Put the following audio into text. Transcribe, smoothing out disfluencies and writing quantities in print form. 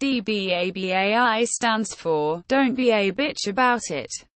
DBABAI stands for, Don't Be a Bitch About It.